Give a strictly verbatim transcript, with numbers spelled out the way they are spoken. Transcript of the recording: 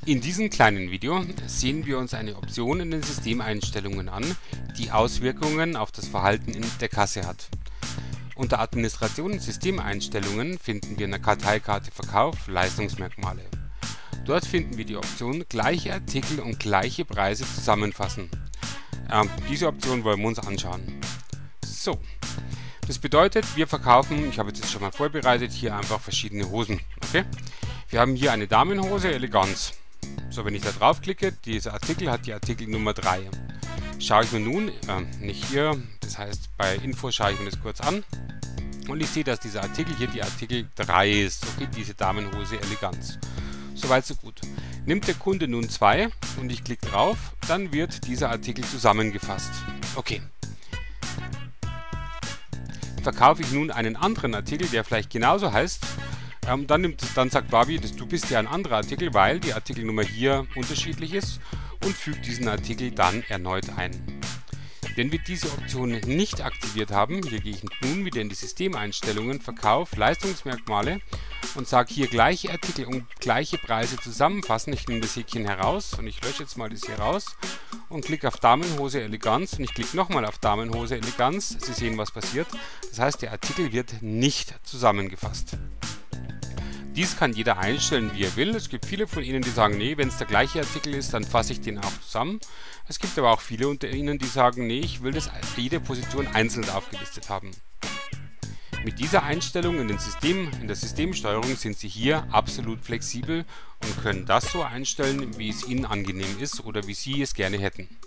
In diesem kleinen Video sehen wir uns eine Option in den Systemeinstellungen an, die Auswirkungen auf das Verhalten in der Kasse hat. Unter Administration und Systemeinstellungen finden wir in der Karteikarte Verkauf Leistungsmerkmale. Dort finden wir die Option Gleiche Artikel und gleiche Preise zusammenfassen. Ähm, diese Option wollen wir uns anschauen. So, das bedeutet, wir verkaufen, ich habe jetzt das schon mal vorbereitet, hier einfach verschiedene Hosen. Okay? Wir haben hier eine Damenhose, Eleganz. So, wenn ich da draufklicke, dieser Artikel hat die Artikelnummer drei. Schaue ich mir nun, äh, nicht hier, das heißt bei Info schaue ich mir das kurz an und ich sehe, dass dieser Artikel hier die Artikel drei ist, okay, diese Damenhose Eleganz. Soweit so gut. Nimmt der Kunde nun zwei und ich klicke drauf, dann wird dieser Artikel zusammengefasst. Okay. Verkaufe ich nun einen anderen Artikel, der vielleicht genauso heißt, ähm, dann, nimmt, dann sagt Barbie, dass du bist ja ein anderer Artikel, weil die Artikelnummer hier unterschiedlich ist und fügt diesen Artikel dann erneut ein. Wenn wir diese Option nicht aktiviert haben, hier gehe ich nun wieder in die Systemeinstellungen, Verkauf, Leistungsmerkmale und sage hier gleiche Artikel und gleiche Preise zusammenfassen. Ich nehme das Häkchen heraus und ich lösche jetzt mal das hier raus und klicke auf Damenhose Eleganz und ich klicke nochmal auf Damenhose Eleganz. Sie sehen, was passiert. Das heißt, der Artikel wird nicht zusammengefasst. Dies kann jeder einstellen, wie er will. Es gibt viele von Ihnen, die sagen, nee, wenn es der gleiche Artikel ist, dann fasse ich den auch zusammen. Es gibt aber auch viele unter Ihnen, die sagen, nee, ich will das jede Position einzeln aufgelistet haben. Mit dieser Einstellung in, den System, in der Systemsteuerung sind Sie hier absolut flexibel und können das so einstellen, wie es Ihnen angenehm ist oder wie Sie es gerne hätten.